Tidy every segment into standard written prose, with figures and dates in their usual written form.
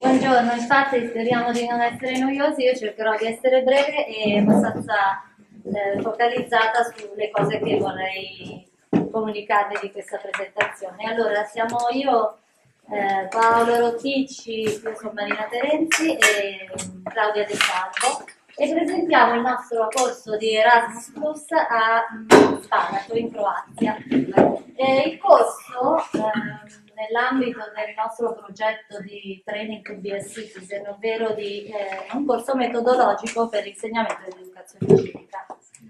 Buongiorno, infatti speriamo di non essere noiosi, io cercherò di essere breve e abbastanza focalizzata sulle cose che vorrei comunicarvi di questa presentazione. Allora, siamo io, Paolo Rotticci, io sono Marina Terenzi e Claudia De Salvo e presentiamo il nostro corso di Erasmus Plus a Spalato in Croazia. Il corso nell'ambito del nostro progetto di Training to be a Citizen, ovvero di un corso metodologico per l'insegnamento dell'educazione civica.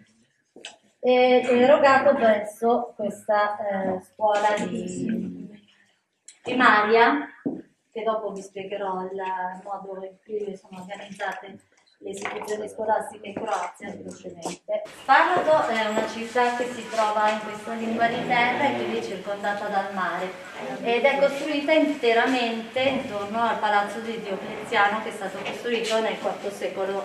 È erogato presso questa scuola di primaria, che dopo vi spiegherò il modo in cui sono organizzate le istituzioni scolastiche in Croazia velocemente. Spalato è una città che si trova in questa lingua di terra e quindi circondata dal mare ed è costruita interamente intorno al palazzo di Diocleziano, che è stato costruito nel IV secolo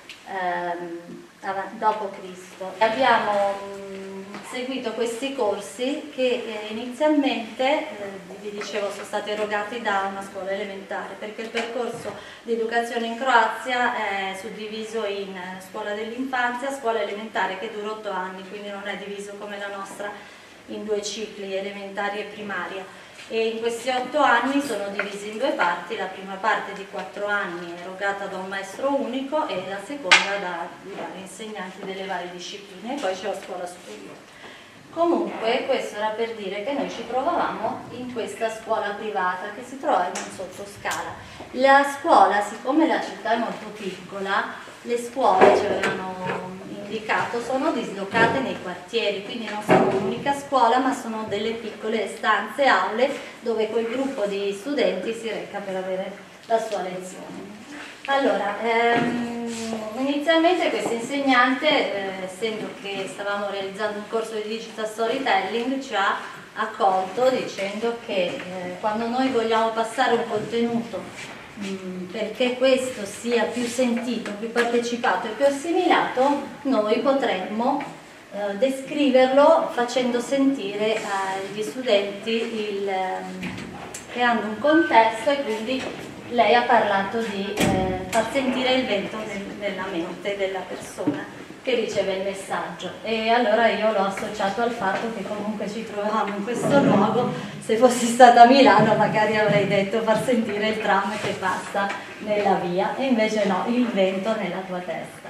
d.C. Abbiamo seguito questi corsi che inizialmente, vi dicevo, sono stati erogati da una scuola elementare, perché il percorso di educazione in Croazia è suddiviso in scuola dell'infanzia, scuola elementare, che dura 8 anni, quindi non è diviso come la nostra in 2 cicli, elementari e primaria. E in questi 8 anni sono divisi in 2 parti, la prima parte di 4 anni è erogata da un maestro unico e la seconda da vari insegnanti delle varie discipline, e poi c'è la scuola superiore. Comunque questo era per dire che noi ci trovavamo in questa scuola privata che si trova in un sottoscala. La scuola, siccome la città è molto piccola, le scuole ci avevano indicato sono dislocate nei quartieri, quindi non sono un'unica scuola ma sono delle piccole stanze, aule dove quel gruppo di studenti si reca per avere la sua lezione. Allora, inizialmente questo insegnante, essendo che stavamo realizzando un corso di digital storytelling, ci ha accolto dicendo che quando noi vogliamo passare un contenuto perché questo sia più sentito, più partecipato e più assimilato, noi potremmo descriverlo facendo sentire agli studenti creando un contesto, e quindi lei ha parlato di far sentire il vento nella mente della persona che riceve il messaggio, e allora io l'ho associato al fatto che comunque ci trovavamo in questo luogo. Se fossi stata a Milano magari avrei detto far sentire il tram che passa nella via, e invece no, il vento nella tua testa.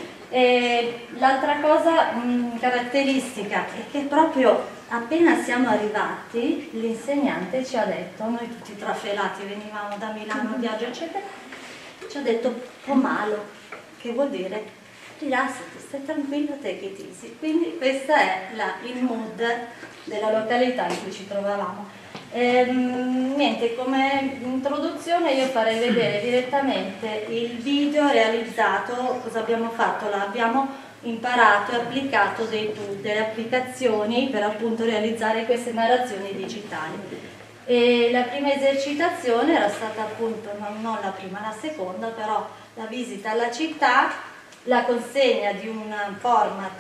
L'altra cosa caratteristica è che proprio appena siamo arrivati l'insegnante ci ha detto, noi tutti trafelati venivamo da Milano a viaggio eccetera, ci ha detto pomalo, che vuol dire rilassati, stai tranquillo, take it easy. Quindi questo è il mood della località in cui ci trovavamo. Niente, come introduzione io farei vedere direttamente il video realizzato. Cosa abbiamo fatto? Abbiamo imparato e applicato delle applicazioni per appunto realizzare queste narrazioni digitali. E la prima esercitazione era stata appunto, non la prima, la seconda, però la visita alla città, la consegna di un format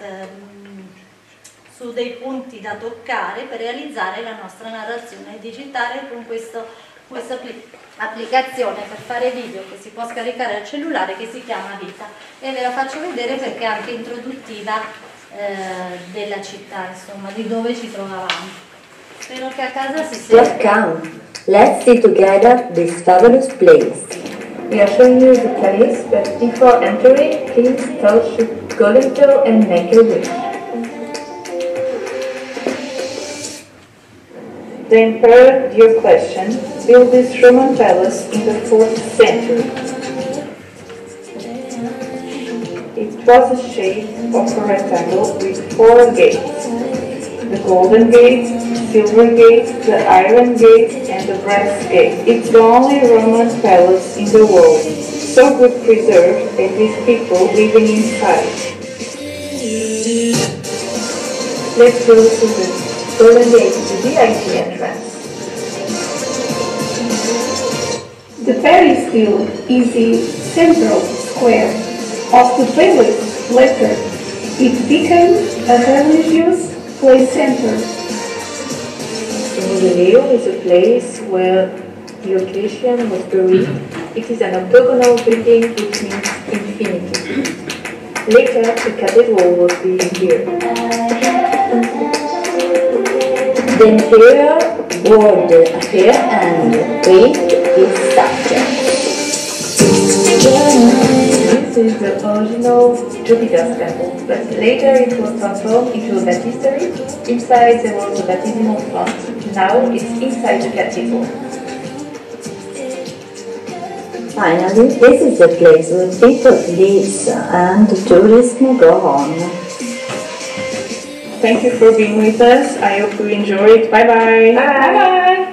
su dei punti da toccare per realizzare la nostra narrazione digitale con questa applicazione per fare video che si può scaricare al cellulare, che si chiama Vita, e ve la faccio vedere perché è anche introduttiva della città, insomma, di dove ci trovavamo. Spero che a casa si senta. Welcome! Let's see together this fabulous place. We are showing you the place, but before entering, please touch the golden toe and make a wish. The Emperor Diocletian built this Roman palace in the 4th century. It was a shape of a rectangle with 4 gates: the Golden Gate, Silver Gate, the Iron Gate, and the Brass Gate. It's the only Roman palace in the world, so good preserved, and with people living inside. Let's go to the Golden Gate, the VIP entrance. The peristyle is the central square of the palace. Later, it became a religious play center. The Mausoleum is a place where Diocletian was buried It is an octagonal building which means infinity. Later, the cathedral will be here. The interior, board affair and weight is subject. This is the original Jupiter's temple, but later it was transformed into a baptistry. Inside there was a baptismal font. Now it's inside the cathedral. Finally, this is the place where people live and tourism go on. Thank you for being with us. I hope you enjoyed. Bye bye. Bye.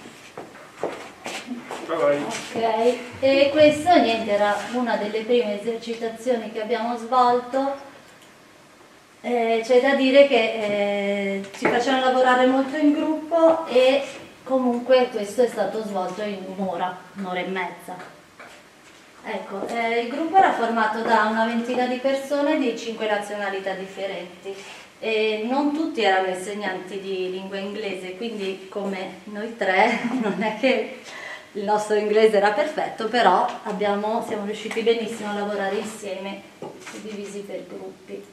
Ok, e questa niente era una delle prime esercitazioni che abbiamo svolto. C'è da dire che ci facevano lavorare molto in gruppo e comunque questo è stato svolto in un'ora e mezza. Ecco, il gruppo era formato da una ventina di persone di 5 nazionalità differenti e non tutti erano insegnanti di lingua inglese, quindi come noi tre non è che il nostro inglese era perfetto, però siamo riusciti benissimo a lavorare insieme, suddivisi per gruppi.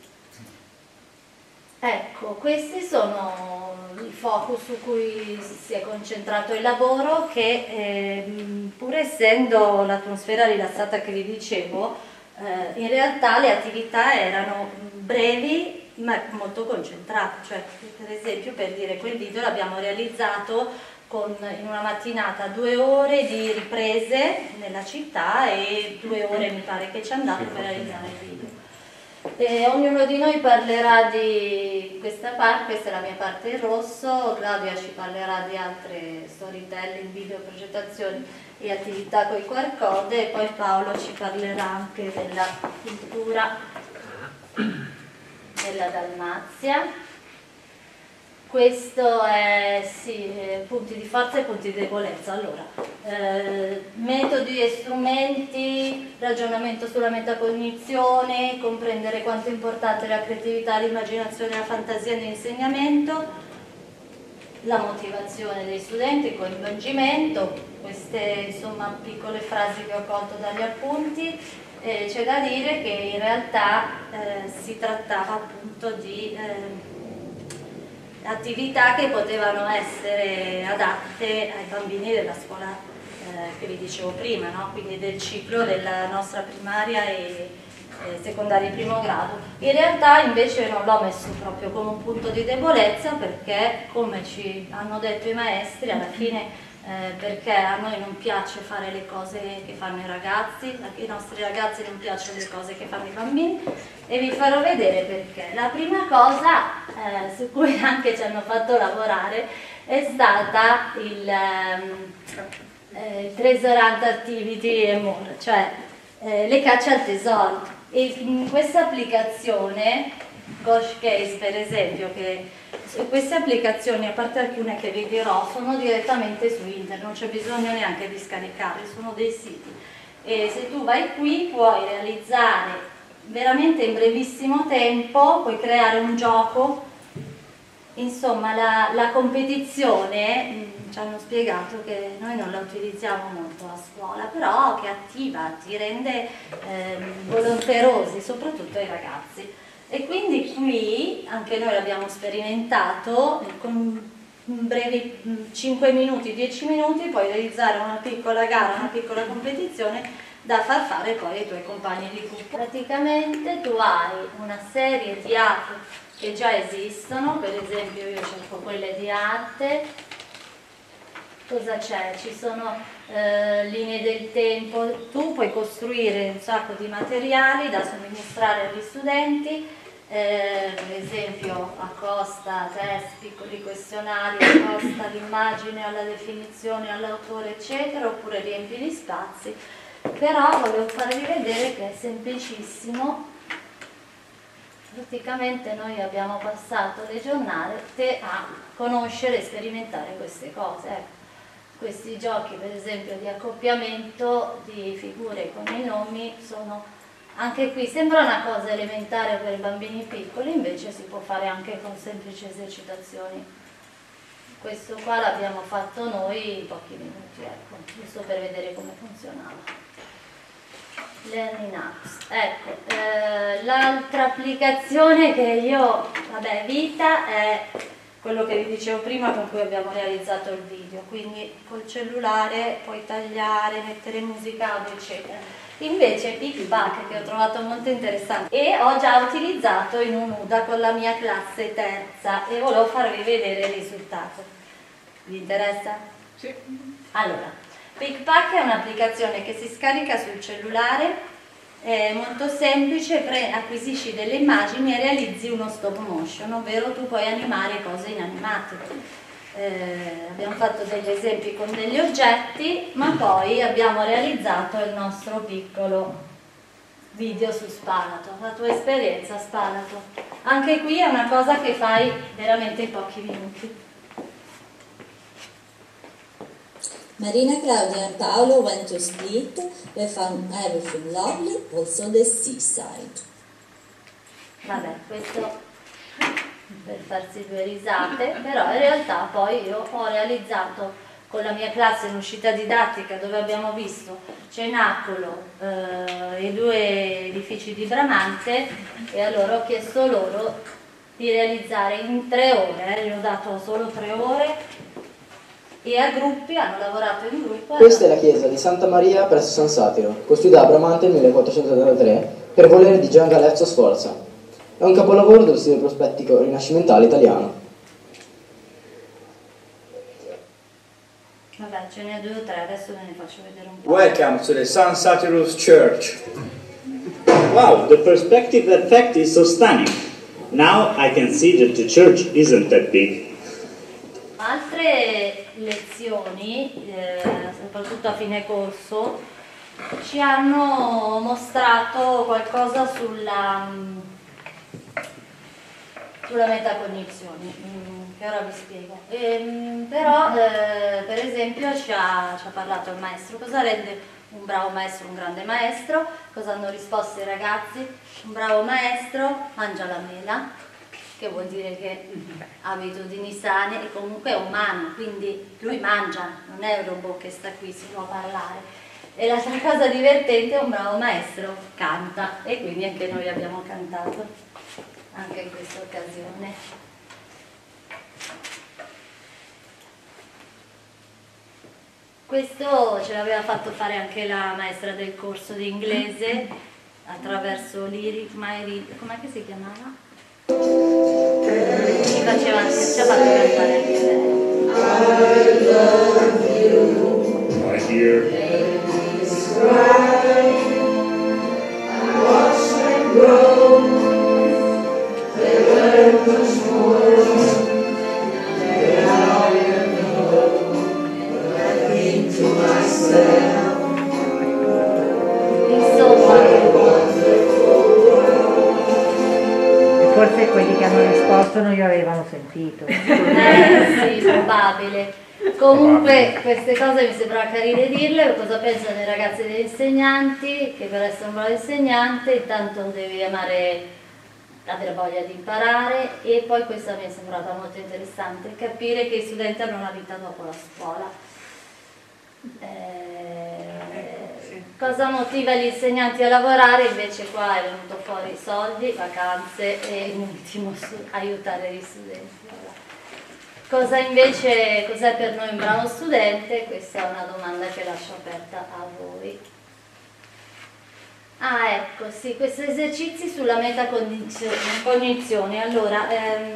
Ecco, questi sono i focus su cui si è concentrato il lavoro che pur essendo l'atmosfera rilassata che vi dicevo, in realtà le attività erano brevi ma molto concentrate, cioè per esempio per dire quel video l'abbiamo realizzato in una mattinata 2 ore di riprese nella città e 2 ore mi pare che ci è andato per realizzare il video. E ognuno di noi parlerà di questa parte, questa è la mia parte in rosso, Claudia ci parlerà di altre storytelling, video, progettazioni e attività con i QR code e poi Paolo ci parlerà anche della cultura della Dalmazia. Questo è punti di forza e punti di debolezza. Allora, metodi e strumenti, ragionamento sulla metacognizione, comprendere quanto è importante la creatività, l'immaginazione e la fantasia nell'insegnamento, la motivazione dei studenti, il coinvolgimento, queste insomma piccole frasi che ho colto dagli appunti. C'è da dire che in realtà si trattava appunto di attività che potevano essere adatte ai bambini della scuola che vi dicevo prima, no? Quindi del ciclo della nostra primaria e secondaria di primo grado. In realtà invece non l'ho messo proprio come un punto di debolezza perché, come ci hanno detto i maestri, alla fine perché a noi non piace fare le cose che fanno i ragazzi, ai nostri ragazzi non piacciono le cose che fanno i bambini e vi farò vedere perché. La prima cosa su cui anche ci hanno fatto lavorare è stata il Treasure Hunt Activity e more, cioè le cacce al tesoro. E in questa applicazione, Gosh Case per esempio, che queste applicazioni, a parte alcune che vi dirò, sono direttamente su internet, non c'è bisogno neanche di scaricarle, sono dei siti. E se tu vai qui puoi realizzare veramente in brevissimo tempo, puoi creare un gioco, insomma la competizione, ci hanno spiegato che noi non la utilizziamo molto a scuola, però che attiva, ti rende volenterosi, soprattutto ai ragazzi. E quindi qui anche noi l'abbiamo sperimentato, con brevi 5 minuti, 10 minuti puoi realizzare una piccola gara, una piccola competizione da far fare poi ai tuoi compagni di gruppo. Praticamente tu hai una serie di app che già esistono, per esempio io cerco quelle di arte. Cosa c'è? Ci sono linee del tempo, tu puoi costruire un sacco di materiali da somministrare agli studenti, per esempio accosta test, piccoli questionari, accosta l'immagine alla definizione, all'autore eccetera, oppure riempi gli spazi, però volevo farvi vedere che è semplicissimo. Praticamente noi abbiamo passato le giornate a conoscere e sperimentare queste cose. Ecco. Questi giochi per esempio di accoppiamento di figure con i nomi sono anche qui, sembra una cosa elementare per i bambini piccoli, invece si può fare anche con semplici esercitazioni Questo qua l'abbiamo fatto noi in pochi minuti, ecco, giusto per vedere come funzionava. Learning Apps. Ecco, l'altra applicazione che io, vabbè, Vita è quello che vi dicevo prima con cui abbiamo realizzato il video, quindi col cellulare puoi tagliare, mettere musica, audio, eccetera. Invece PicPack, che ho trovato molto interessante e ho già utilizzato in un'UDA con la mia classe terza e volevo farvi vedere il risultato. Vi interessa? Sì. Allora, PicPack è un'applicazione che si scarica sul cellulare, è molto semplice, acquisisci delle immagini e realizzi uno stop motion, ovvero tu puoi animare cose inanimate. Abbiamo fatto degli esempi con degli oggetti, ma poi abbiamo realizzato il nostro piccolo video su Spalato. La tua esperienza, Spalato. Anche qui è una cosa che fai veramente in pochi minuti. Marina, Claudia and Paolo went to Split. They found everything lovely, also the seaside. Vabbè, questo per farsi due risate, però in realtà poi io ho realizzato con la mia classe un'uscita didattica dove abbiamo visto Cenacolo, i due edifici di Bramante, e allora ho chiesto loro di realizzare in 3 ore, gli ho dato solo 3 ore e a gruppi, hanno lavorato in gruppo. Questa è la chiesa di Santa Maria presso San Satiro, costruita a Bramante nel 1483 per volere di Gian Galeazzo Sforza. È un capolavoro dello stile prospettico rinascimentale italiano. Vabbè, ce ne ho 2 o 3, adesso ve ne faccio vedere un po'. Welcome to the San Satirus Church. Wow, the perspective effect is so stunning. Now I can see that the church isn't that big. Altre lezioni, soprattutto a fine corso, ci hanno mostrato qualcosa sulla metacognizione, che ora vi spiego. Però, per esempio, ci ha parlato il maestro. Cosa rende un bravo maestro un grande maestro? Cosa hanno risposto i ragazzi? Un bravo maestro mangia la mela, che vuol dire che ha abitudini sane e comunque è umano, quindi lui mangia, non è un robot che sta qui, si può parlare. E l'altra cosa divertente, un bravo maestro canta, e quindi anche noi abbiamo cantato, anche in questa occasione. Questo ce l'aveva fatto fare anche la maestra del corso di inglese attraverso Lyric My Read, com'è che si chiamava? Ci ha fatto cantare anche lei. I love you. My dear. I watch them grow. They learn much more than I know. I think to myself, forse quelli che hanno risposto non gli avevano sentito. Sì, probabile. Comunque queste cose mi sembra carine dirle. Cosa pensano i ragazzi e degli insegnanti? Che per essere un bravo insegnante intanto devi amare, avere voglia di imparare, e poi questa mi è sembrata molto interessante, capire che gli studenti hanno una vita dopo la scuola. Cosa motiva gli insegnanti a lavorare? Invece qua è venuto fuori soldi, vacanze e in ultimo aiutare gli studenti. Cosa invece, cos'è per noi un bravo studente? Questa è una domanda che lascio aperta a voi. Ah, ecco, sì, questi esercizi sulla metacognizione. Allora,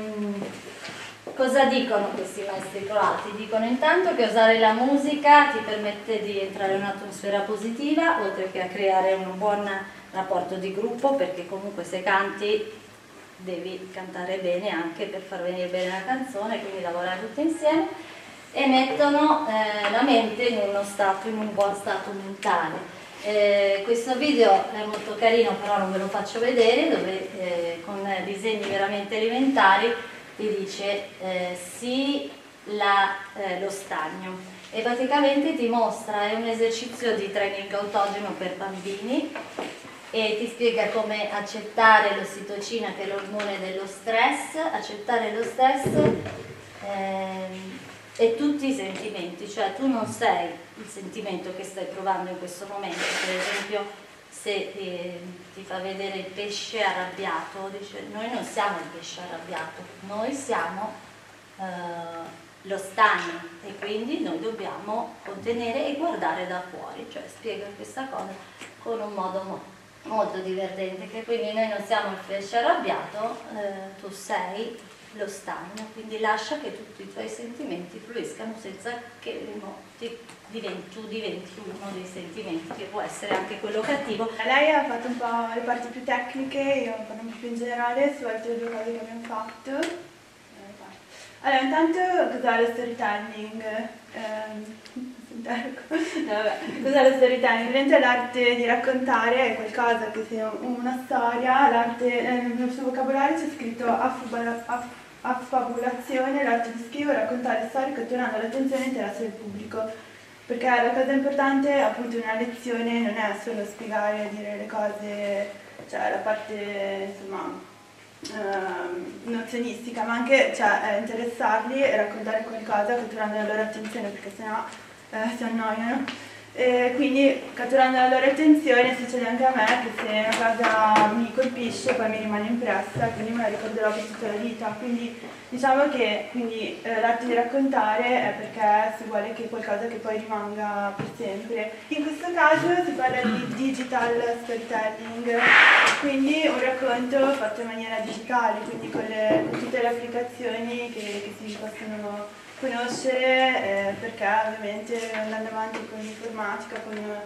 cosa dicono questi maestri croati? Dicono intanto che usare la musica ti permette di entrare in un'atmosfera positiva, oltre che a creare un buon rapporto di gruppo, perché comunque se canti devi cantare bene anche per far venire bene la canzone, quindi lavorare tutti insieme, e mettono la mente in un buon stato mentale. Questo video è molto carino, però non ve lo faccio vedere, dove con disegni veramente elementari ti dice sì lo stagno, e praticamente ti mostra, è un esercizio di training autogeno per bambini, e ti spiega come accettare l'ossitocina, che è l'ormone dello stress, accettare lo stress e tutti i sentimenti, cioè tu non sei il sentimento che stai provando in questo momento. Per esempio, se ti fa vedere il pesce arrabbiato, dice noi non siamo il pesce arrabbiato, noi siamo lo stagno, e quindi noi dobbiamo contenere e guardare da fuori, cioè spiega questa cosa con un modo molto divertente, che quindi noi non siamo il pesce arrabbiato, tu sei lo stagno, quindi lascia che tutti i tuoi sentimenti fluiscano senza che tu diventi uno dei sentimenti, che può essere anche quello cattivo. Lei ha fatto un po' le parti più tecniche, io ho fatto un po' più in generale su altre due cose che abbiamo fatto. Allora, intanto cos'è lo storytelling? Cos'è lo storytelling? Ovviamente l'arte di raccontare è qualcosa che sia una storia, l'arte, nel suo vocabolario c'è scritto affabulazione, l'arte di scrivere, raccontare storie catturando l'attenzione e l'interesse del pubblico. Perché la cosa importante appunto in una lezione non è solo spiegare, dire le cose, cioè la parte insomma nozionistica, ma anche interessarli e raccontare qualcosa catturando la loro attenzione, perché sennò si annoiano. Quindi catturando la loro attenzione succede anche a me che se una cosa mi colpisce poi mi rimane impressa, quindi me la ricorderò per tutta la vita. Quindi diciamo che l'arte di raccontare è perché si vuole che qualcosa che poi rimanga per sempre. In questo caso si parla di digital storytelling, quindi un racconto fatto in maniera digitale, quindi con tutte le applicazioni che si possono conoscere, perché ovviamente andando avanti con l'informatica,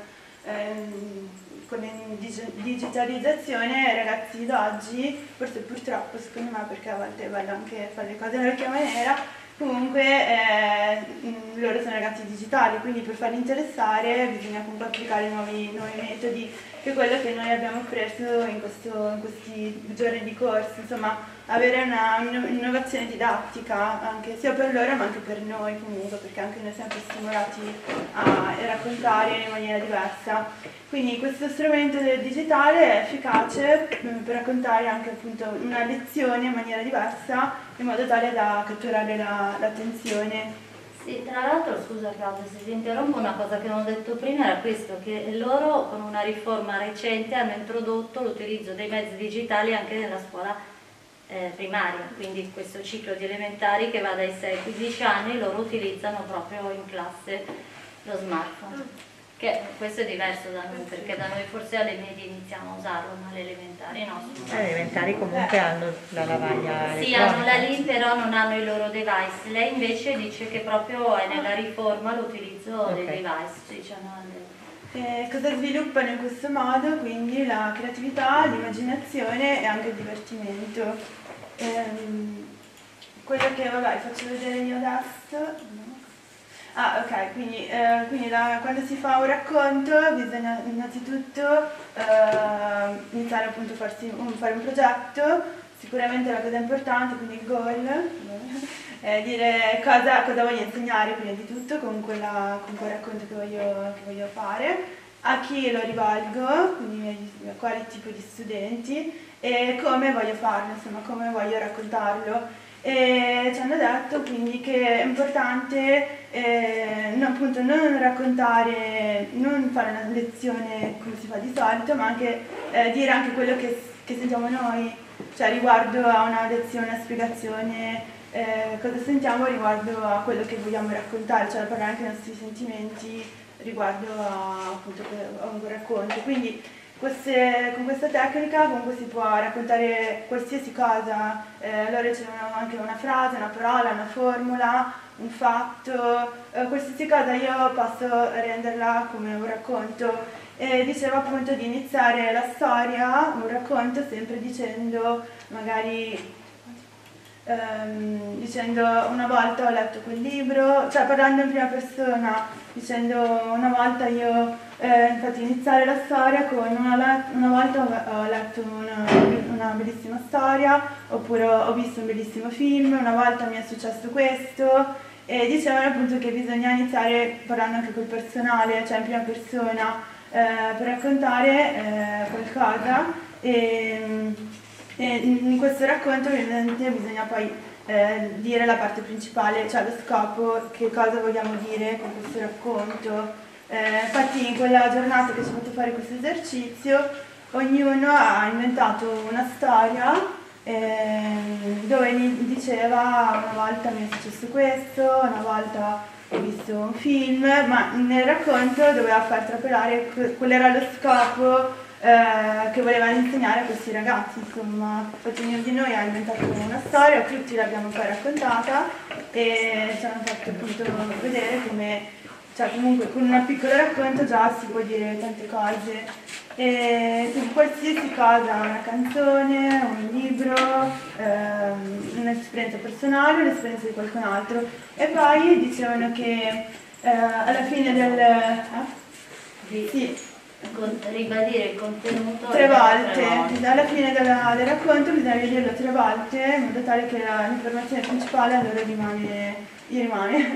con la digitalizzazione, i ragazzi d'oggi, forse purtroppo secondo me, perché a volte è bello anche fare le cose nella vecchia maniera, comunque loro sono ragazzi digitali, quindi per farli interessare bisogna comunque applicare nuovi metodi, che è quello che noi abbiamo preso in questi giorni di corso, insomma avere un'innovazione didattica anche sia per loro ma anche per noi comunque, perché anche noi siamo stimolati a raccontare in maniera diversa. Quindi questo strumento del digitale è efficace per raccontare anche appunto una lezione in maniera diversa, in modo tale da catturare l'attenzione. Sì, tra l'altro, scusa Claudia se ti interrompo, una cosa che non ho detto prima era questo, che loro con una riforma recente hanno introdotto l'utilizzo dei mezzi digitali anche nella scuola primaria, quindi questo ciclo di elementari che va dai 6 ai 15 anni, loro utilizzano proprio in classe lo smartphone, che questo è diverso da noi, perché da noi forse alle medie iniziamo a usarlo, ma alle elementari no. Le elementari comunque hanno la lavagna elettronica. Sì, hanno la lì, però non hanno i loro device. Lei invece dice che proprio è nella riforma l'utilizzo dei device, diciamo. Cosa sviluppano in questo modo? Quindi la creatività, l'immaginazione e anche il divertimento. Quello che faccio vedere io adesso. Ah, ok, quindi quando si fa un racconto bisogna innanzitutto iniziare appunto a fare un progetto. Sicuramente la cosa importante, quindi il goal, dire cosa voglio insegnare prima di tutto con quel racconto che voglio fare, a chi lo rivolgo, quindi a quale tipo di studenti e come voglio farlo, insomma come voglio raccontarlo. E ci hanno detto quindi che è importante appunto non raccontare, non fare una lezione come si fa di solito, ma anche dire anche quello che sentiamo noi, cioè riguardo a una lezione, una spiegazione, cosa sentiamo riguardo a quello che vogliamo raccontare, cioè parlare anche dei nostri sentimenti riguardo appunto a un racconto. Quindi con questa tecnica comunque si può raccontare qualsiasi cosa, allora c'è anche una frase, una parola, una formula, un fatto, qualsiasi cosa io posso renderla come un racconto. Dicevo appunto di iniziare la storia, un racconto, sempre dicendo magari dicendo una volta ho letto quel libro, cioè parlando in prima persona, dicendo una volta io infatti iniziare la storia con una volta ho letto una bellissima storia, oppure ho visto un bellissimo film, una volta mi è successo questo, e dicevano appunto che bisogna iniziare parlando anche col personale, cioè in prima persona, per raccontare qualcosa e E in questo racconto ovviamente bisogna poi dire la parte principale, cioè lo scopo, che cosa vogliamo dire con questo racconto. Infatti in quella giornata che ci ha fatto fare questo esercizio, ognuno ha inventato una storia dove diceva: una volta mi è successo questo, una volta ho visto un film, ma nel racconto doveva far trapelare qual era lo scopo che voleva insegnare a questi ragazzi. Insomma, ognuno di noi ha inventato una storia, tutti l'abbiamo poi raccontata e ci hanno fatto appunto vedere come, cioè comunque con un piccolo racconto già si può dire tante cose. E su qualsiasi cosa, una canzone, un libro, un'esperienza personale, un'esperienza di qualcun altro. E poi dicevano che alla fine del... sì. Ribadire il contenuto 3 volte. Alla fine del racconto bisogna dirlo 3 volte in modo tale che l'informazione principale a loro rimane.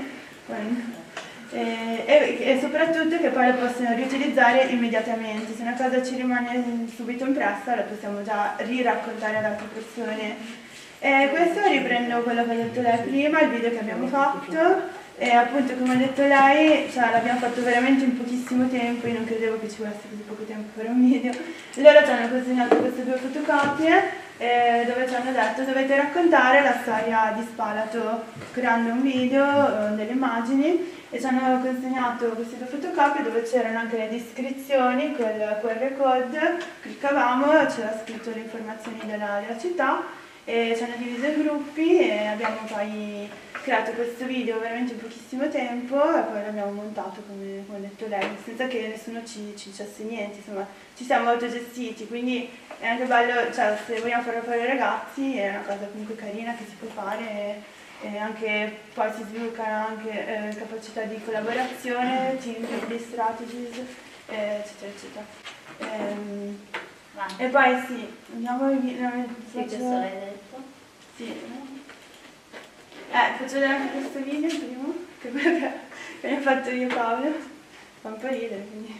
E soprattutto che poi lo possono riutilizzare immediatamente. Se una cosa ci rimane subito impressa la possiamo già riraccontare ad altre persone. Questo riprendo quello che ha detto lei prima, il video che abbiamo fatto. E appunto, come ha detto lei, cioè, l'abbiamo fatto veramente in pochissimo tempo. Io non credevo che ci volesse così poco tempo per un video. Loro ci hanno consegnato queste 2 fotocopie dove ci hanno detto: dovete raccontare la storia di Spalato creando un video, delle immagini, e ci hanno consegnato queste 2 fotocopie dove c'erano anche le descrizioni con il QR code. Cliccavamo, c'era scritto le informazioni della città e ci hanno diviso in gruppi e abbiamo poi creato questo video veramente in pochissimo tempo e poi l'abbiamo montato come ha detto lei, senza che nessuno ci dicesse niente. Insomma, ci siamo autogestiti, quindi è anche bello, cioè, se vogliamo farlo fare ai ragazzi è una cosa comunque carina che si può fare, e anche poi si sviluppano anche capacità di collaborazione, team building strategies, eccetera eccetera. E poi sì, andiamo questo l'hai detto? Sì. Faccio vedere anche questo video prima, che è quello che abbiamo fatto io e Paolo. Fa un po' ridere, quindi.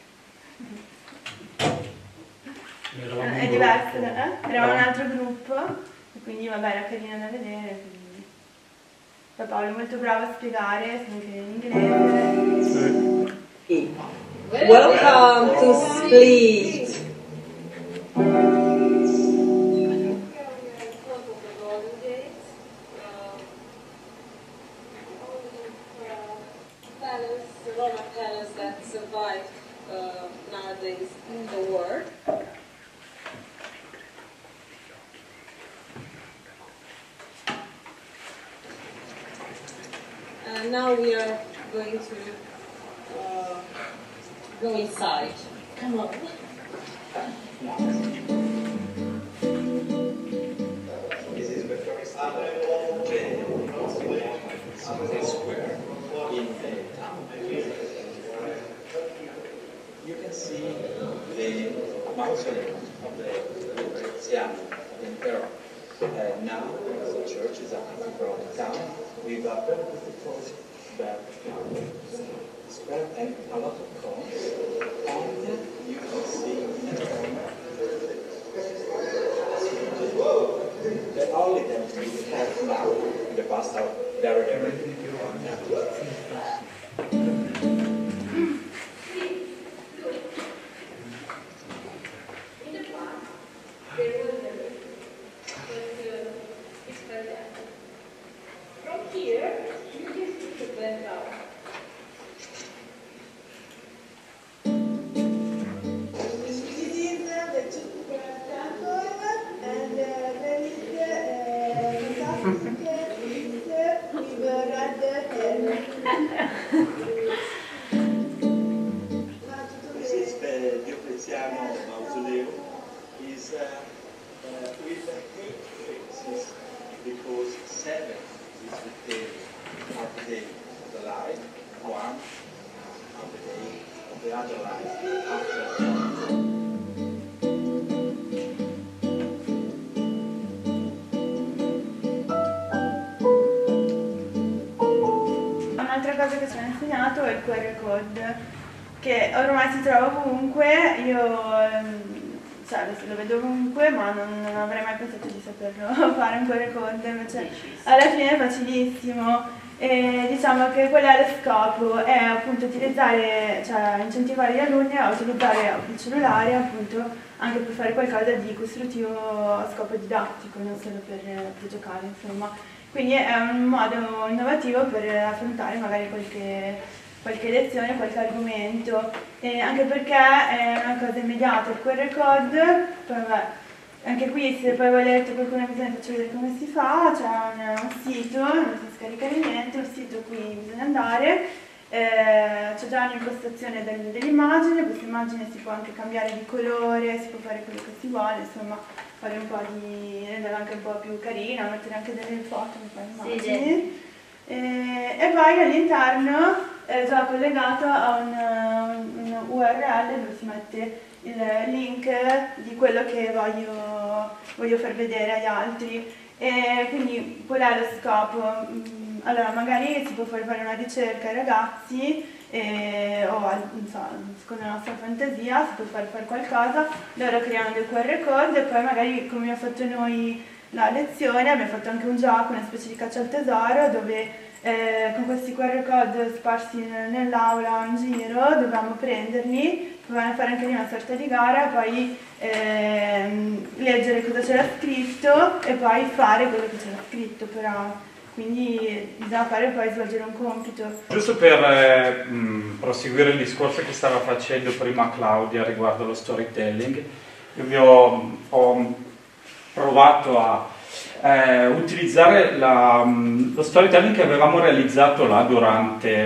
È diverso, eravamo un altro gruppo, e quindi vabbè, era carino da vedere. Quindi. Poi Paolo è molto bravo a spiegare, anche in inglese. Welcome to Split. Roman palace that survive nowadays in the world. And now we are going to go inside. Come on. This is the first square in the town. You can see the mausoleum of the Tiziano Emperor. Now the church is a cathedral of the town with a very beautiful square and a lot of cones. And you can see in the corner the only that we have now in the past are very, very From here, you can see the bend out. This is the Diocletiano mausoleum. Is with 8 faces because 7 is the day of the day of the life, 1 of the day of the other life after. Un'altra cosa che ci hanno insegnato è il QR code, che ormai si trova ovunque. Io cioè lo vedo ovunque, ma non avrei mai pensato di saperlo fare un QR code, invece alla fine è facilissimo. E diciamo che qual è lo scopo? È appunto utilizzare, cioè incentivare gli alunni a utilizzare il cellulare appunto anche per fare qualcosa di costruttivo a scopo didattico, non solo per giocare, insomma. Quindi è un modo innovativo per affrontare magari qualche lezione, qualche argomento, anche perché è una cosa immediata. Il QR code, poi vabbè, anche qui se poi volete qualcuno bisogna faccio vedere come si fa, c'è un sito, non si scarica niente, un sito a cui bisogna andare, c'è già un'impostazione dell'immagine, questa immagine si può anche cambiare di colore, si può fare quello che si vuole, insomma fare un po' di renderla anche un po' più carina, mettere anche delle foto, immagini. E poi all'interno è già collegato a un URL dove si mette il link di quello che voglio far vedere agli altri. E quindi qual è lo scopo? Allora magari si può fare una ricerca ai ragazzi secondo la nostra fantasia si può fare qualcosa, loro creano dei QR code e poi magari come abbiamo fatto noi la lezione abbiamo fatto anche un gioco, una specie di caccia al tesoro dove con questi QR code sparsi nell'aula in giro dovevamo prenderli, dovevamo fare anche lì una sorta di gara, poi leggere cosa c'era scritto e poi fare quello che c'era scritto, però quindi bisogna poi svolgere un compito. Giusto per proseguire il discorso che stava facendo prima Claudia riguardo lo storytelling, io ho provato a utilizzare lo storytelling che avevamo realizzato là durante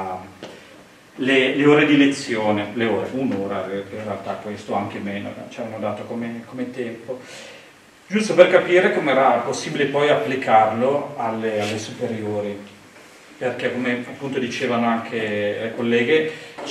le ore di lezione, un'ora in realtà, questo anche meno, ci hanno dato come tempo, giusto per capire come era possibile poi applicarlo alle superiori, perché come appunto dicevano anche le colleghe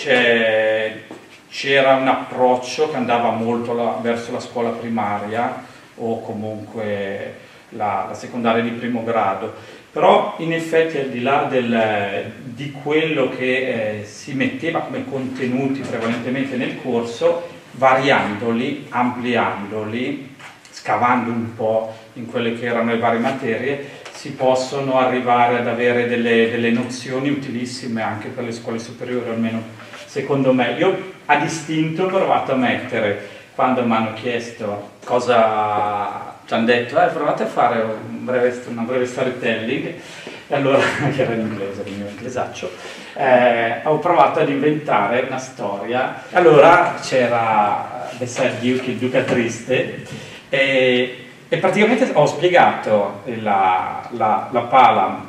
c'era un approccio che andava molto verso la scuola primaria o comunque la secondaria di primo grado, però in effetti al di là di quello che si metteva come contenuti prevalentemente nel corso, variandoli, ampliandoli, scavando un po' in quelle che erano le varie materie, si possono arrivare ad avere delle nozioni utilissime anche per le scuole superiori, almeno secondo me. Io a distinto ho provato a mettere, quando mi hanno chiesto cosa ci hanno detto, provate a fare una breve storytelling, e allora, che era in inglese, il mio inglesaccio, ho provato ad inventare una storia. Allora c'era Beside Duke, il duca triste, e praticamente ho spiegato la pala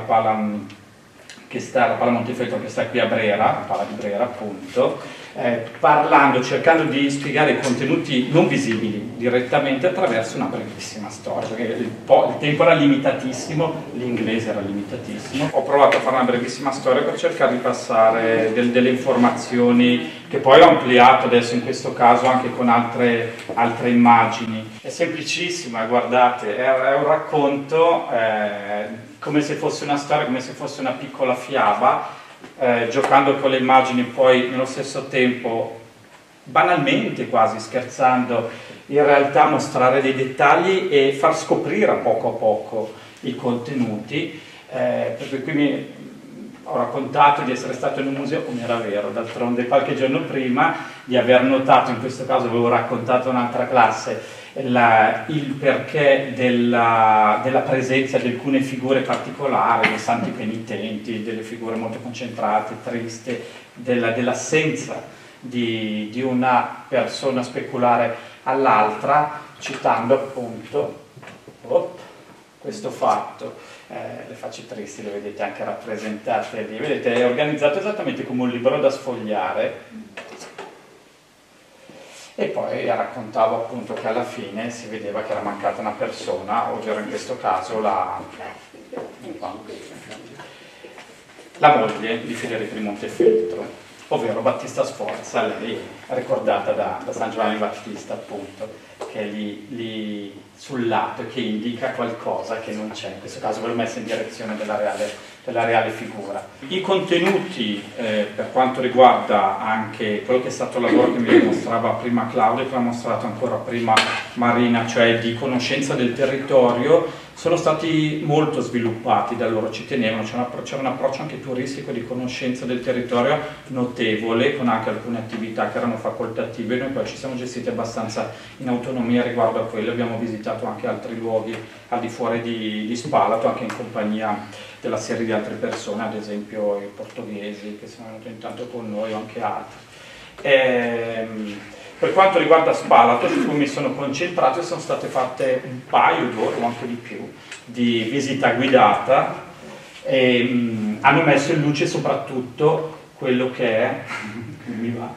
Montefeltro che sta qui a Brera, la pala di Brera appunto, cercando di spiegare i contenuti non visibili direttamente attraverso una brevissima storia, perché il tempo era limitatissimo, l'inglese era limitatissimo. Ho provato a fare una brevissima storia per cercare di passare delle informazioni che poi ho ampliato adesso in questo caso anche con altre immagini. È semplicissima, guardate, è un racconto come se fosse una storia, come se fosse una piccola fiaba, giocando con le immagini, poi nello stesso tempo banalmente, quasi scherzando, in realtà mostrare dei dettagli e far scoprire a poco i contenuti, perché qui ho raccontato di essere stato in un museo, come era vero, d'altronde qualche giorno prima di aver notato, in questo caso avevo raccontato a un'altra classe, il perché della presenza di alcune figure particolari, dei santi penitenti, delle figure molto concentrate, triste, dell'assenza di una persona speculare all'altra, citando appunto questo fatto. Le facce tristi le vedete anche rappresentate lì, vedete, è organizzato esattamente come un libro da sfogliare. E poi raccontavo appunto che alla fine si vedeva che era mancata una persona, ovvero in questo caso la moglie di Federico di Montefeltro, ovvero Battista Sforza, lei ricordata da San Giovanni Battista appunto. che è lì sul lato, che indica qualcosa che non c'è, in questo caso ve l'ho messa in direzione della reale figura. I contenuti, per quanto riguarda anche quello che è stato il lavoro che mi mostrava prima Claudia, che l'ha mostrato ancora prima Marina, cioè di conoscenza del territorio, sono stati molto sviluppati da loro, ci tenevano, c'era un approccio anche turistico di conoscenza del territorio notevole, con anche alcune attività che erano facoltative. Noi poi ci siamo gestiti abbastanza in autonomia riguardo a quello, abbiamo visitato anche altri luoghi al di fuori di Spalato, anche in compagnia della serie di altre persone, ad esempio i portoghesi che sono venuti intanto con noi o anche altri. Per quanto riguarda Spalato, su cui mi sono concentrato, sono state fatte un paio d'ore o anche di più di visita guidata e hanno messo in luce soprattutto quello che è, mi va,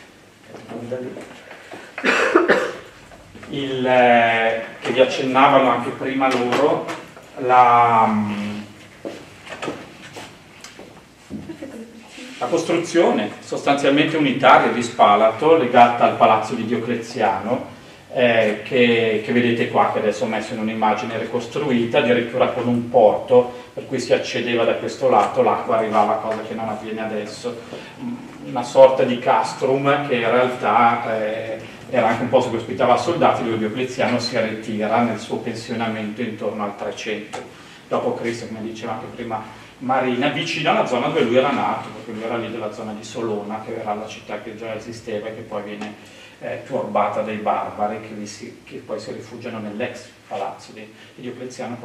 che vi accennavano anche prima loro, la costruzione sostanzialmente unitaria di Spalato legata al palazzo di Diocleziano, che vedete qua, che adesso ho messo in un'immagine ricostruita, addirittura con un porto per cui si accedeva da questo lato, l'acqua arrivava, cosa che non avviene adesso, una sorta di castrum che in realtà era anche un posto che ospitava soldati, dove Diocleziano si ritira nel suo pensionamento intorno al 300 d.C., come diceva anche prima Marina, vicino alla zona dove lui era nato, perché lui era lì della zona di Solona, che era la città che già esisteva e che poi viene turbata dai barbari che poi si rifugiano nell'ex palazzo di Diocleziano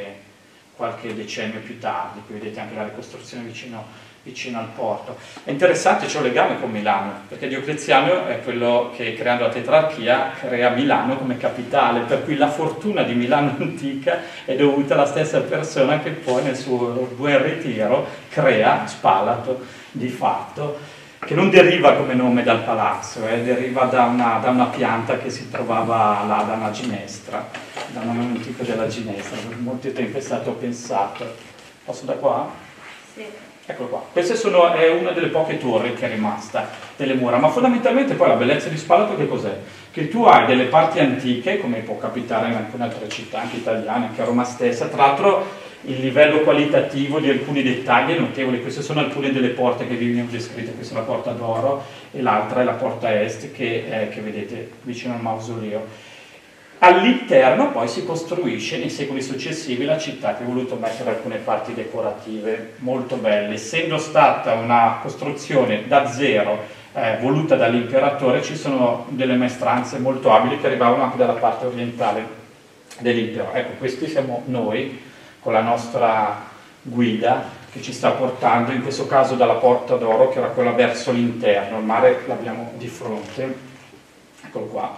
qualche decennio più tardi. Qui vedete anche la ricostruzione vicino al porto. È interessante, c'è un legame con Milano, perché Diocleziano è quello che, creando la tetrarchia, crea Milano come capitale, per cui la fortuna di Milano antica è dovuta alla stessa persona che poi nel suo buon ritiro crea Spalato di fatto, che non deriva come nome dal palazzo, deriva da una pianta che si trovava là, da una ginestra, da un nome antico della ginestra, per molto tempo è stato pensato. Posso da qua? Sì. Eccolo qua, questa è una delle poche torri che è rimasta, delle mura, ma fondamentalmente poi la bellezza di Spalato che cos'è? Che tu hai delle parti antiche, come può capitare in alcune altre città, anche italiane, anche a Roma stessa, tra l'altro il livello qualitativo di alcuni dettagli è notevole. Queste sono alcune delle porte che vi vengono descritte, questa è la porta d'oro e l'altra è la porta est che vedete vicino al mausoleo. All'interno poi si costruisce nei secoli successivi la città, che ha voluto mettere alcune parti decorative molto belle. Essendo stata una costruzione da zero voluta dall'imperatore, ci sono delle maestranze molto abili che arrivavano anche dalla parte orientale dell'impero. Ecco, questi siamo noi con la nostra guida che ci sta portando, in questo caso dalla Porta d'Oro, che era quella verso l'interno, il mare l'abbiamo di fronte, eccolo qua,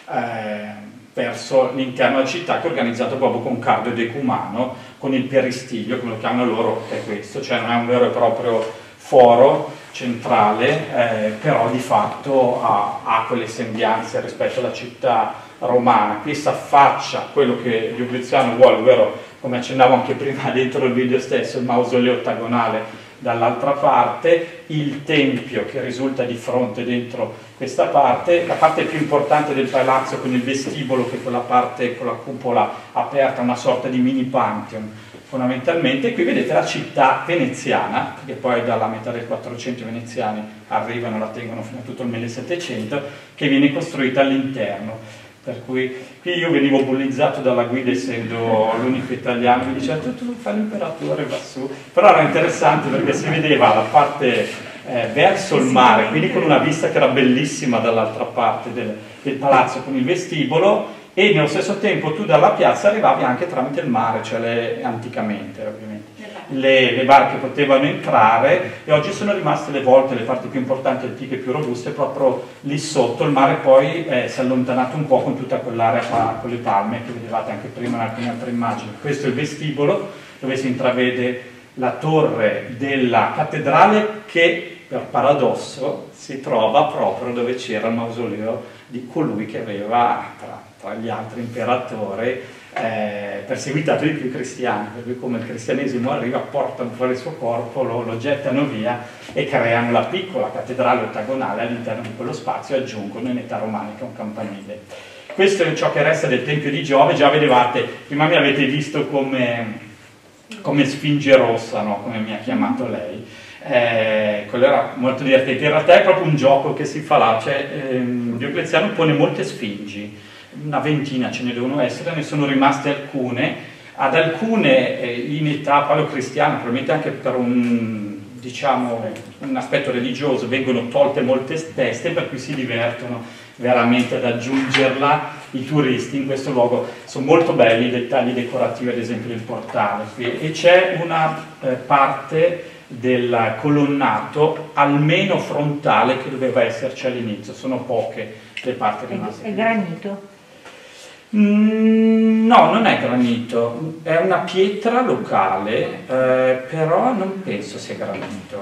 verso l'interno della città, che è organizzato proprio con cardo decumano, con il peristiglio, come lo chiamano loro, che è questo, cioè non è un vero e proprio foro centrale, però di fatto ha quelle sembianze rispetto alla città romana. Qui si affaccia quello che Diocleziano vuole, ovvero, come accennavo anche prima dentro il video stesso, il mausoleo ottagonale dall'altra parte, il tempio che risulta di fronte dentro questa parte, la parte più importante del palazzo con il vestibolo, che è quella parte con la cupola aperta, una sorta di mini pantheon fondamentalmente. Qui vedete la città veneziana, che poi dalla metà del 400 i veneziani arrivano, la tengono fino a tutto il 1700, che viene costruita all'interno. Per cui qui io venivo bullizzato dalla guida, essendo l'unico italiano, mi diceva tu non fai l'imperatore, va su. Però era interessante perché si vedeva la parte verso il mare, quindi con una vista che era bellissima dall'altra parte del palazzo, con il vestibolo, e nello stesso tempo tu dalla piazza arrivavi anche tramite il mare, cioè anticamente ovviamente. Le barche potevano entrare, e oggi sono rimaste le volte, le parti più importanti, antiche e più robuste, proprio lì sotto. Il mare poi si è allontanato un po' con tutta quell'area qua, con le palme che vedevate anche prima in alcune altre immagini. Questo è il vestibolo, dove si intravede la torre della cattedrale, che per paradosso si trova proprio dove c'era il mausoleo di colui che aveva, tra gli altri imperatori, perseguitato di più i cristiani, per cui come il cristianesimo arriva, portano fuori il suo corpo, lo gettano via e creano la piccola cattedrale ottagonale all'interno di quello spazio, e aggiungono in età romanica un campanile. Questo è ciò che resta del Tempio di Giove. Già vedevate, prima mi avete visto come Sfinge Rossa, no? Come mi ha chiamato lei. Quello era molto divertente. In realtà è proprio un gioco che si fa là, cioè Diocleziano pone molte sfingi, una ventina ce ne devono essere, ne sono rimaste alcune, ad alcune in età paleocristiana, probabilmente anche per un aspetto religioso, vengono tolte molte teste, per cui si divertono veramente ad aggiungerla i turisti in questo luogo. Sono molto belli i dettagli decorativi, ad esempio del portale qui, e c'è una parte del colonnato almeno frontale che doveva esserci all'inizio, sono poche le parti rimaste. È granito? No, non è granito, è una pietra locale, però non penso sia granito,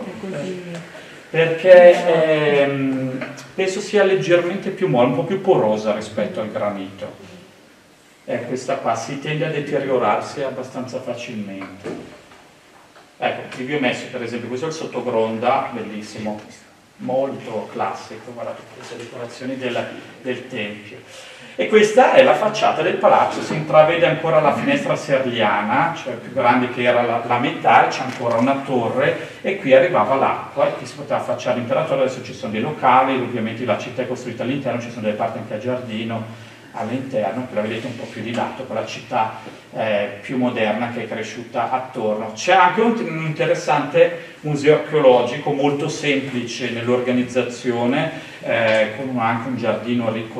perché penso sia leggermente più molle, un po' più porosa rispetto al granito. Questa qua si tende a deteriorarsi abbastanza facilmente. Ecco, qui vi ho messo per esempio, questo è il sottogronda, bellissimo, molto classico, guardate queste decorazioni del tempio. E questa è la facciata del palazzo, si intravede ancora la finestra serliana, cioè più grande che era la metà, c'è ancora una torre e qui arrivava l'acqua e qui si poteva affacciare l'imperatore. Adesso ci sono dei locali, ovviamente la città è costruita all'interno, ci sono delle parti anche a giardino all'interno, che la vedete un po' più di lato, con la città più moderna che è cresciuta attorno. C'è anche un interessante museo archeologico molto semplice nell'organizzazione, con anche un giardino ricco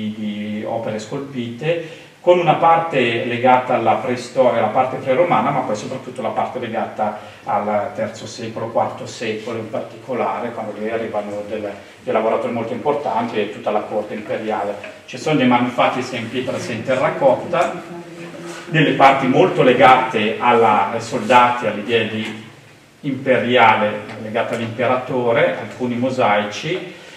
di opere scolpite, con una parte legata alla preistoria, la parte preromana, ma poi soprattutto la parte legata al III secolo, IV secolo in particolare, quando lì arrivano dei lavoratori molto importanti e tutta la corte imperiale. Ci sono dei manufatti sia in pietra sia in terracotta, delle parti molto legate ai soldati, all'idea di imperiale legata all'imperatore, alcuni mosaici,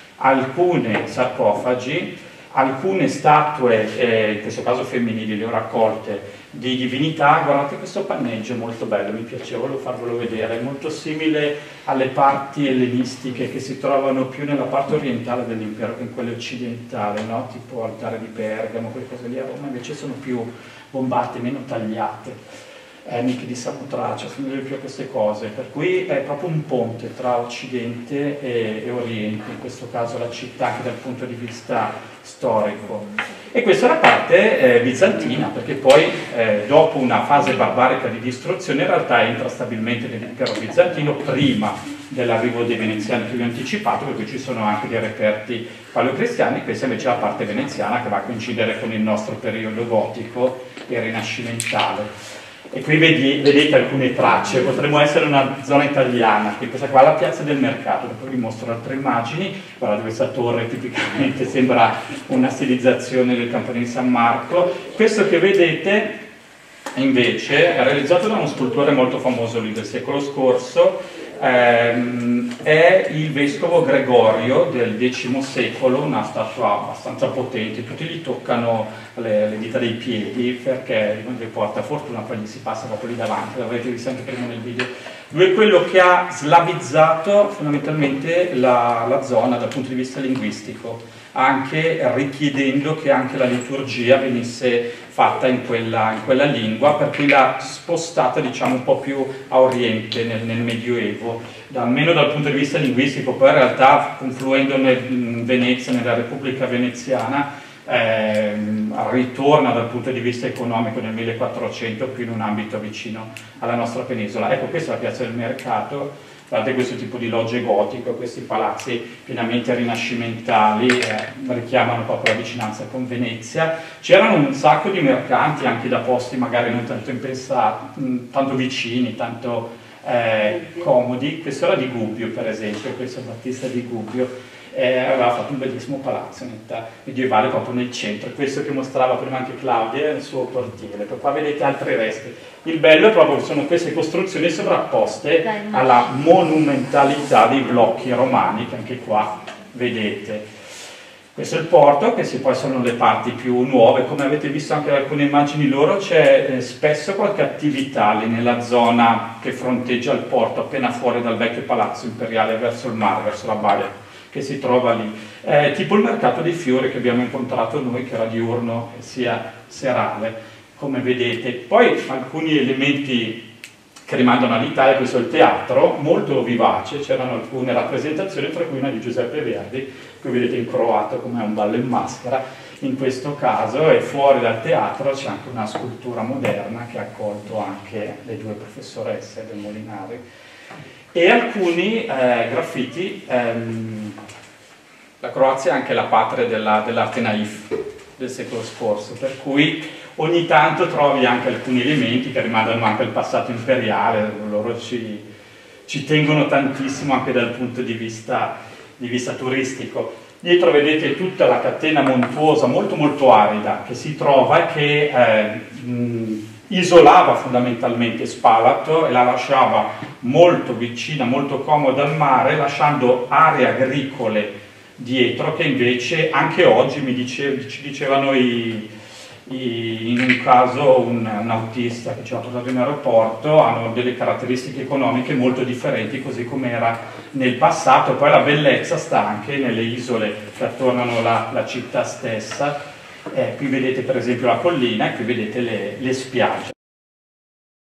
alcune sarcofagi, alcune statue, in questo caso femminili, le ho raccolte, di divinità. Guardate questo panneggio, è molto bello, mi piaceva, volevo farvelo vedere, è molto simile alle parti ellenistiche che si trovano più nella parte orientale dell'impero che in quelle occidentali, no? Tipo altare di Pergamo, quelle cose lì. A Roma invece sono più bombate, meno tagliate. Niki di Samotracia, sono più a queste cose, per cui è proprio un ponte tra Occidente e Oriente, in questo caso la città anche dal punto di vista storico. E questa è la parte bizantina, perché poi dopo una fase barbarica di distruzione in realtà entra stabilmente nell'impero bizantino prima dell'arrivo dei veneziani che vi ho anticipato, per cui ci sono anche dei reperti paleocristiani. Questa invece è la parte veneziana che va a coincidere con il nostro periodo gotico e rinascimentale. E qui vedete alcune tracce, potremmo essere una zona italiana, qui questa qua è la piazza del mercato, poi vi mostro altre immagini. Guardate questa torre, tipicamente sembra una stilizzazione del campanile di San Marco. Questo che vedete invece è realizzato da uno scultore molto famoso lì del secolo scorso, è il vescovo Gregorio del X secolo, una statua abbastanza potente, tutti gli toccano le dita dei piedi perché gli porta fortuna, poi gli si passa proprio lì davanti, l'avrete visto anche prima nel video. Lui è quello che ha slavizzato fondamentalmente la zona dal punto di vista linguistico, anche richiedendo che anche la liturgia venisse fatta in quella lingua, per cui l'ha spostata diciamo un po' più a oriente nel Medioevo, almeno dal punto di vista linguistico. Poi in realtà confluendo in Venezia, nella Repubblica Veneziana, ritorna dal punto di vista economico nel 1400 più in un ambito vicino alla nostra penisola. Ecco, questa è la piazza del mercato. Guardate questo tipo di logge gotiche, questi palazzi pienamente rinascimentali, richiamano proprio la vicinanza con Venezia. C'erano un sacco di mercanti anche da posti magari non tanto impensati, tanto vicini, tanto comodi. Questo era di Gubbio, per esempio, questo è Battista di Gubbio. Aveva fatto un bellissimo palazzo in età medievale proprio nel centro, questo che mostrava prima anche Claudia è il suo cortile. Poi qua vedete altri resti. Il bello è proprio che sono queste costruzioni sovrapposte alla monumentalità dei blocchi romani che anche qua vedete. Questo è il porto, queste poi sono le parti più nuove, come avete visto anche da alcune immagini loro c'è spesso qualche attività lì nella zona che fronteggia il porto, appena fuori dal vecchio palazzo imperiale verso il mare, verso la baia, che si trova lì. Tipo il mercato dei fiori che abbiamo incontrato noi, che era diurno sia serale, come vedete. Poi alcuni elementi che rimandano all'Italia, questo è il teatro, molto vivace, c'erano alcune rappresentazioni, tra cui una di Giuseppe Verdi, qui vedete in croato come un ballo in maschera, in questo caso, e fuori dal teatro c'è anche una scultura moderna che ha accolto anche le due professoresse del Molinari, e alcuni graffiti. La Croazia è anche la patria dell'arte naif del secolo scorso, per cui ogni tanto trovi anche alcuni elementi che rimandano anche al passato imperiale. Loro ci tengono tantissimo anche dal punto di vista turistico. Dietro vedete tutta la catena montuosa molto molto arida che si trova e che isolava fondamentalmente Spalato e la lasciava molto vicina, molto comoda al mare, lasciando aree agricole dietro, che invece anche oggi ci dicevano in un caso un autista che ci ha portato in aeroporto, hanno delle caratteristiche economiche molto differenti, così come era nel passato. Poi la bellezza sta anche nelle isole che attornano la città stessa. Qui vedete per esempio la collina e qui vedete le spiagge.